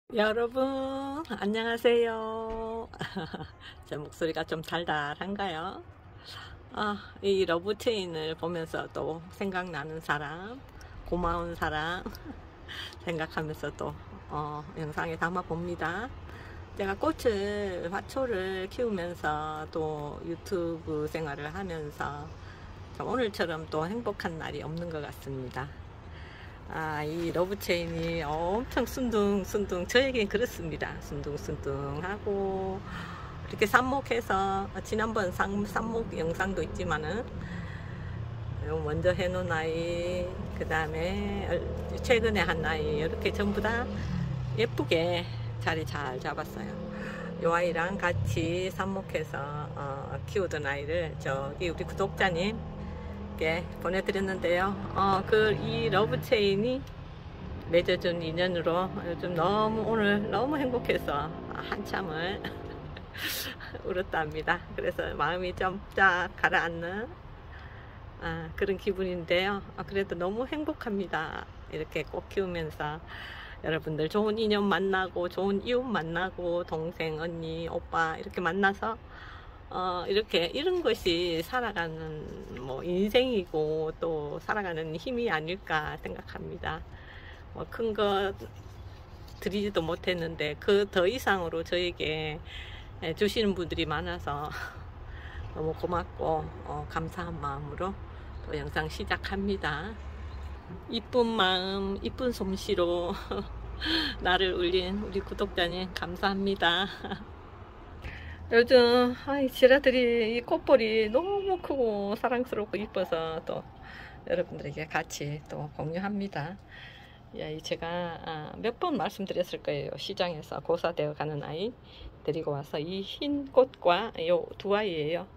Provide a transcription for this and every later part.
여러분 안녕하세요. 제 목소리가 좀 달달한가요? 이 러브체인을 보면서 또 생각나는 사람, 고마운 사람 생각하면서 또 영상에 담아 봅니다. 제가 꽃을, 화초를 키우면서 또 유튜브 생활을 하면서 오늘처럼 또 행복한 날이 없는 것 같습니다. 이 러브체인이 엄청 순둥순둥, 저에겐 그렇습니다. 순둥순둥하고 이렇게 삽목해서, 지난번 삽목 영상도 있지만은 먼저 해놓은 아이, 그 다음에 최근에 한 아이, 이렇게 전부 다 예쁘게 자리 잘 잡았어요. 이 아이랑 같이 삽목해서 키우던 아이를 저기 우리 구독자님 보내드렸는데요. 이 러브체인이 맺어준 인연으로 요즘 오늘 너무 행복해서 한참을 울었답니다. 그래서 마음이 좀 쫙 가라앉는 그런 기분인데요. 그래도 너무 행복합니다. 이렇게 꽃 키우면서 여러분들 좋은 인연 만나고, 좋은 이웃 만나고, 동생, 언니, 오빠 이렇게 만나서 이렇게 이런 것이 살아가는 인생이고 또 살아가는 힘이 아닐까 생각합니다. 큰 거 드리지도 못했는데 그 더 이상으로 저에게 주시는 분들이 많아서 너무 고맙고 감사한 마음으로 또 영상 시작합니다. 이쁜 마음, 이쁜 솜씨로 나를 울린 우리 구독자님 감사합니다. 요즘 지라들이 이 꽃볼이 너무 크고 사랑스럽고 이뻐서 또 여러분들에게 같이 또 공유합니다. 제가 몇 번 말씀드렸을 거예요. 시장에서 고사되어 가는 아이 데리고 와서 이 흰 꽃과 요 두 아이예요.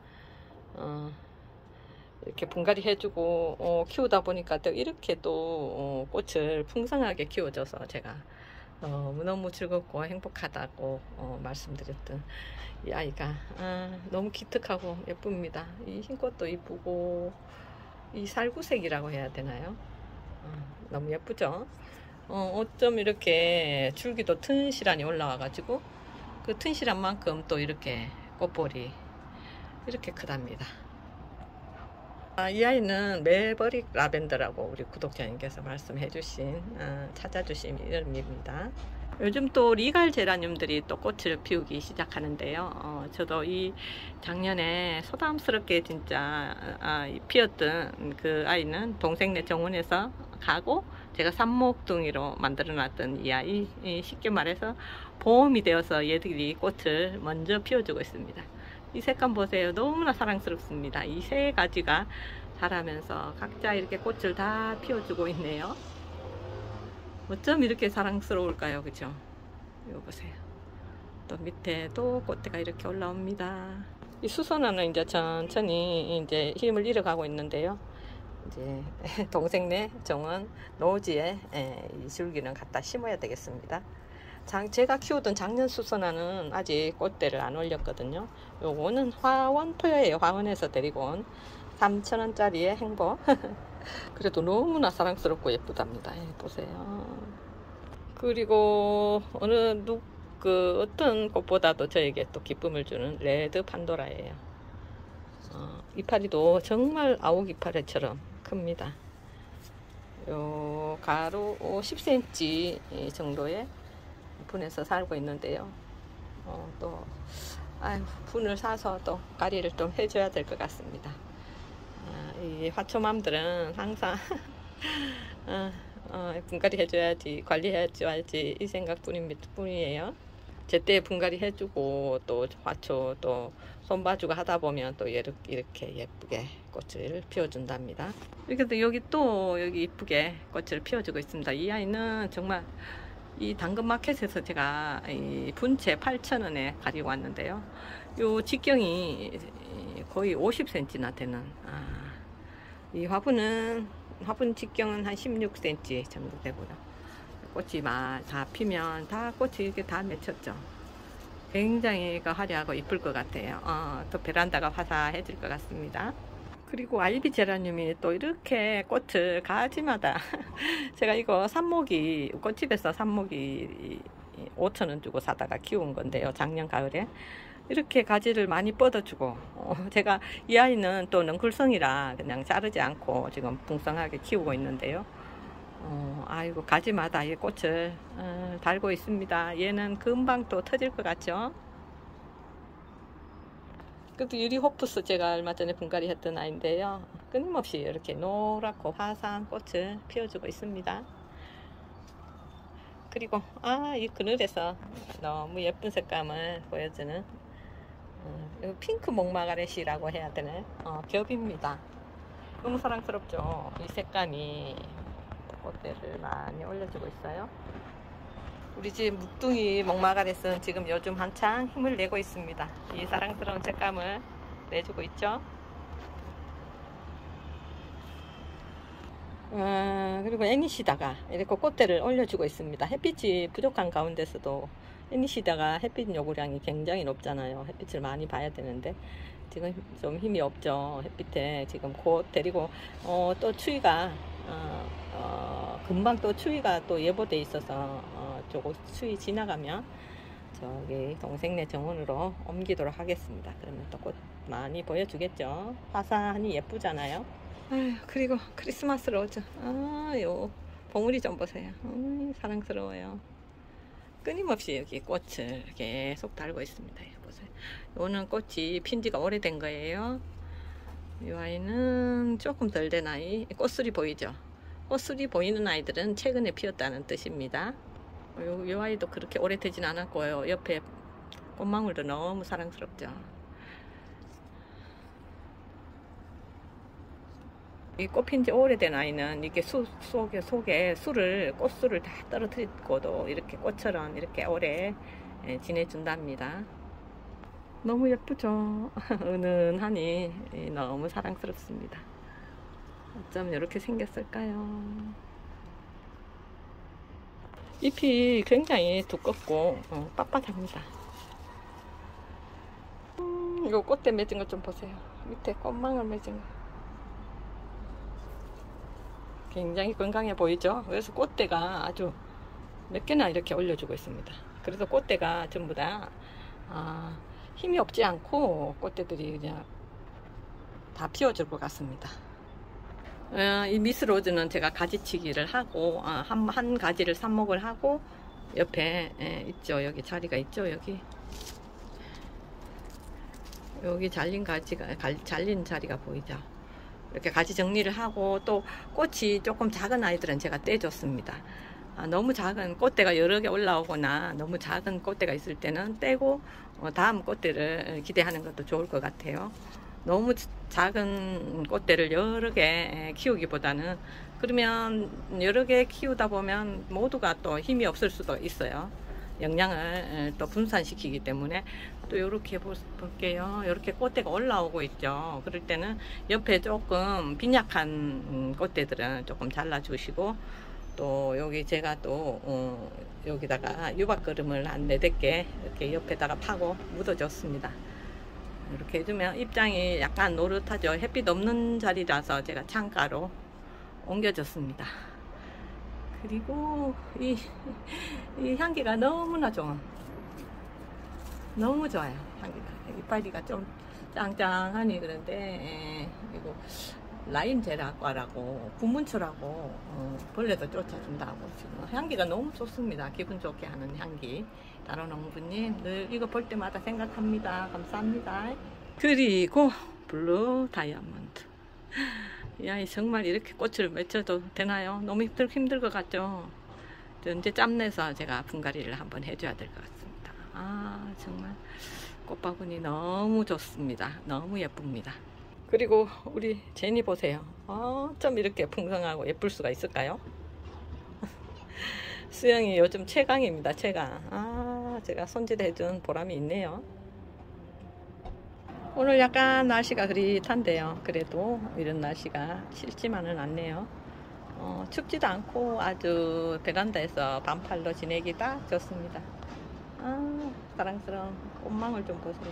이렇게 분갈이 해주고 키우다 보니까 또 이렇게 또 꽃을 풍성하게 키워줘서 제가 너무너무 즐겁고 행복하다고 말씀드렸던 이 아이가 너무 기특하고 예쁩니다. 이 흰꽃도 이쁘고 이 살구색이라고 해야 되나요? 너무 예쁘죠? 어쩜 이렇게 줄기도 튼실하니 올라와 가지고 그 튼실한 만큼 또 이렇게 꽃볼이 이렇게 크답니다. 이 아이는 메버릭 라벤더라고 우리 구독자님께서 말씀해 주신 찾아주신 이름입니다. 요즘 또 리갈 제라늄들이 또 꽃을 피우기 시작하는데요. 저도 이 작년에 소담스럽게 진짜 피었던 그 아이는 동생네 정원에서 가고 제가 삽목둥이로 만들어 놨던 이 아이, 쉽게 말해서 봄이 되어서 얘들이 꽃을 먼저 피워주고 있습니다. 이 색감 보세요. 너무나 사랑스럽습니다. 이 세 가지가 자라면서 각자 이렇게 꽃을 다 피워주고 있네요. 어쩜 이렇게 사랑스러울까요? 그죠? 이거 보세요. 또 밑에 또 꽃대가 이렇게 올라옵니다. 이 수선화는 이제 천천히 이제 힘을 잃어가고 있는데요. 이제 동생네 정원 노지에 이 줄기는 갖다 심어야 되겠습니다. 제가 키우던 작년 수선화는 아직 꽃대를 안 올렸거든요. 요거는 화원토요예요. 화원에서 데리고 온 3,000원짜리의 행복. 그래도 너무나 사랑스럽고 예쁘답니다. 보세요. 그리고 어떤 꽃보다도 저에게 또 기쁨을 주는 레드 판도라예요. 이파리도 정말 아욱 이파리처럼 큽니다. 요 가로 10cm 정도의 분에서 살고 있는데요. 또 분을 사서 또 관리를 좀 해줘야 될 것 같습니다. 이 화초맘들은 항상 분갈이 해줘야지, 관리해줘야지 이 생각뿐이에요. 제때 분갈이 해주고 또 화초 또 손봐주고 하다 보면 또 이렇게 예쁘게 꽃을 피워준답니다. 이렇게 여기 이쁘게 꽃을 피워주고 있습니다. 이 아이는 정말 이 당근마켓에서 제가 이 분채 8,000원에 가지고 왔는데요. 요 직경이 거의 50cm나 되는 이 화분 직경은 한 16cm 정도 되고요. 꽃이 다 피면 다 꽃이 이렇게 다 맺혔죠. 굉장히 화려하고 이쁠 것 같아요. 또 베란다가 화사해질 것 같습니다. 그리고 알비 제라늄이 또 이렇게 꽃을 가지마다 제가 이거 꽃집에서 삽목이 5,000원 주고 사다가 키운 건데요. 작년 가을에. 이렇게 가지를 많이 뻗어주고, 제가 이 아이는 또 넝쿨성이라 그냥 자르지 않고 지금 풍성하게 키우고 있는데요. 아이고, 가지마다 이 꽃을 달고 있습니다. 얘는 금방 또 터질 것 같죠? 그것도 유리호프스 제가 얼마 전에 분갈이 했던 아이인데요. 끊임없이 이렇게 노랗고 화사한 꽃을 피워주고 있습니다. 그리고 이 그늘에서 너무 예쁜 색감을 보여주는 핑크 목마가렛이라고 해야 되나? 겹입니다. 너무 사랑스럽죠? 이 색감이 꽃대를 많이 올려주고 있어요. 우리 집 묵둥이 목마가렛은 지금 요즘 한창 힘을 내고 있습니다. 이 사랑스러운 색감을 내주고 있죠. 그리고 애니시다가 이렇게 꽃대를 올려주고 있습니다. 햇빛이 부족한 가운데서도 애니시다가 햇빛 요구량이 굉장히 높잖아요. 햇빛을 많이 봐야 되는데 지금 좀 힘이 없죠. 햇빛에 지금 곧 데리고 또 추위가 금방 또 추위가 또 예보돼 있어서 조금 추위 지나가면 저기 동생네 정원으로 옮기도록 하겠습니다. 그러면 또 꽃 많이 보여주겠죠. 화사하니 예쁘잖아요. 그리고 크리스마스로 오죠. 요 봉우리 좀 보세요. 사랑스러워요. 끊임없이 여기 꽃을 계속 달고 있습니다. 보세요. 요는 꽃이 핀 지가 오래된 거예요. 이 아이는 조금 덜 된 아이. 꽃술이 보이죠? 꽃술이 보이는 아이들은 최근에 피었다는 뜻입니다. 요 아이도 그렇게 오래되진 않았고요. 옆에 꽃망울도 너무 사랑스럽죠. 이 꽃핀 지 오래된 아이는 이게 속에 술을, 꽃술을 다 떨어뜨리고도 이렇게 꽃처럼 이렇게 오래 지내준답니다. 너무 예쁘죠? 은은하니 너무 사랑스럽습니다. 어쩜 이렇게 생겼을까요? 잎이 굉장히 두껍고 빳빳합니다. 요 꽃대 맺은 것 좀 보세요. 밑에 꽃망울 맺은 거. 굉장히 건강해 보이죠? 그래서 꽃대가 아주 몇 개나 이렇게 올려주고 있습니다. 그래서 꽃대가 전부 다 힘이 없지 않고 꽃대들이 그냥 다 피워줄 것 같습니다. 이 미스로즈는 제가 가지치기를 하고 한 가지를 삽목을 하고 옆에 있죠. 여기 자리가 있죠. 여기 잘린 자리가 보이죠. 이렇게 가지 정리를 하고 또 꽃이 조금 작은 아이들은 제가 떼줬습니다. 너무 작은 꽃대가 여러 개 올라오거나 너무 작은 꽃대가 있을 때는 떼고 다음 꽃대를 기대하는 것도 좋을 것 같아요. 너무 작은 꽃대를 여러 개 키우기보다는 그러면 여러 개 키우다 보면 모두가 또 힘이 없을 수도 있어요. 영양을 또 분산시키기 때문에 또 이렇게 볼게요. 이렇게 꽃대가 올라오고 있죠. 그럴 때는 옆에 조금 빈약한 꽃대들은 조금 잘라주시고 또 여기 제가 또 여기다가 유박그름을 한 4-5개 이렇게 옆에다가 파고 묻어줬습니다. 이렇게 해주면 입장이 약간 노릇하죠. 햇빛 없는 자리라서 제가 창가로 옮겨줬습니다. 그리고 이 향기가 너무나 좋아. 너무 좋아요. 향기가. 이파리가 좀 짱짱하니 그런데 이거 라임제라과라고 구문초라고 벌레도 쫓아준다고 지금 향기가 너무 좋습니다. 기분 좋게 하는 향기. 다로 농부님 늘 이거 볼 때마다 생각합니다. 감사합니다. 그리고 블루 다이아몬드. 이 아이 정말 이렇게 꽃을 맺혀도 되나요? 너무 힘들 것 같죠? 이제 짬내서 제가 분갈이를 한번 해줘야 될 것 같습니다. 정말 꽃바구니 너무 좋습니다. 너무 예쁩니다. 그리고 우리 제니 보세요. 좀 이렇게 풍성하고 예쁠 수가 있을까요? 수영이 요즘 최강입니다. 최강. 제가 손질해준 보람이 있네요. 오늘 약간 날씨가 흐릿한데요. 그래도 이런 날씨가 싫지만은 않네요. 춥지도 않고 아주 베란다에서 반팔로 지내기 딱 좋습니다. 사랑스러운 꽃망울 좀 보세요.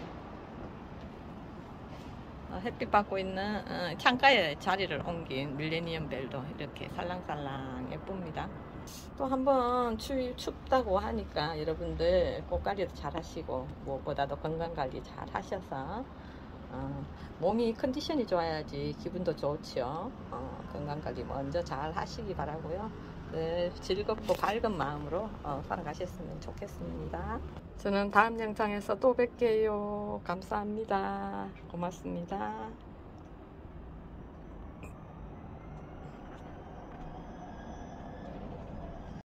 햇빛 받고 있는 창가에 자리를 옮긴 밀레니엄 벨도 이렇게 살랑살랑 예쁩니다. 또 한번 춥다고 하니까 여러분들 꽃관리도 잘 하시고 무엇보다도 건강관리 잘 하셔서 몸이 컨디션이 좋아야지 기분도 좋죠. 건강관리 먼저 잘 하시기 바라고요. 네, 즐겁고 밝은 마음으로 살아가셨으면 좋겠습니다. 저는 다음 영상에서 또 뵐게요. 감사합니다. 고맙습니다.